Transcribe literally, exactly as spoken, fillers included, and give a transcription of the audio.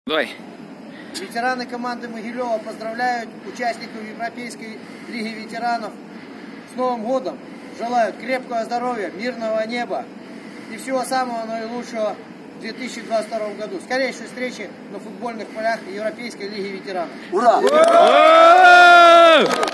Давай. Ветераны команды Могилева поздравляют участников Европейской лиги ветеранов с Новым годом. Желают крепкого здоровья, мирного неба и всего самого наилучшего в две тысячи двадцать втором году. Скорейшей встречи на футбольных полях Европейской лиги ветеранов. Ура!